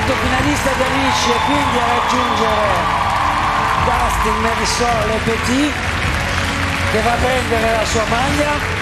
quarto finalista di Amici e quindi a raggiungere Dustin Marisol e Petit che va a prendere la sua maglia.